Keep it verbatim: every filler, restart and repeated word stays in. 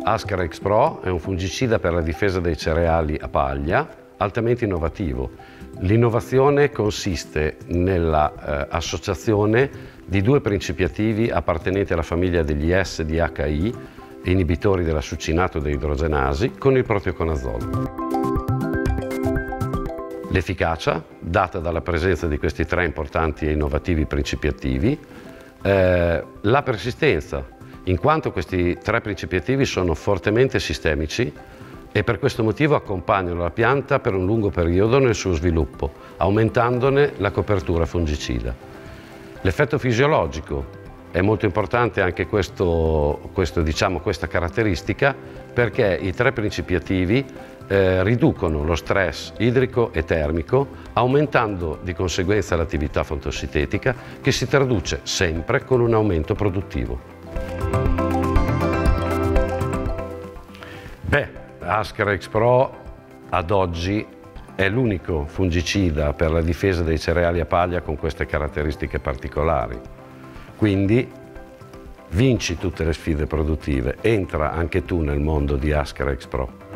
Ascarex Pro è un fungicida per la difesa dei cereali a paglia, altamente innovativo. L'innovazione consiste nell'associazione eh, di due principi attivi appartenenti alla famiglia degli S D H I, inibitori della succinato deidrogenasi, con il proteoconazole. L'efficacia, data dalla presenza di questi tre importanti e innovativi principi attivi, eh, la persistenza, in quanto questi tre principi attivi sono fortemente sistemici e per questo motivo accompagnano la pianta per un lungo periodo nel suo sviluppo, aumentandone la copertura fungicida. L'effetto fisiologico è molto importante anche questo, questo, diciamo, questa caratteristica, perché i tre principi attivi eh, riducono lo stress idrico e termico, aumentando di conseguenza l'attività fotossintetica, che si traduce sempre con un aumento produttivo. Beh, Ascarex Pro ad oggi è l'unico fungicida per la difesa dei cereali a paglia con queste caratteristiche particolari. Quindi vinci tutte le sfide produttive, entra anche tu nel mondo di Ascarex Pro.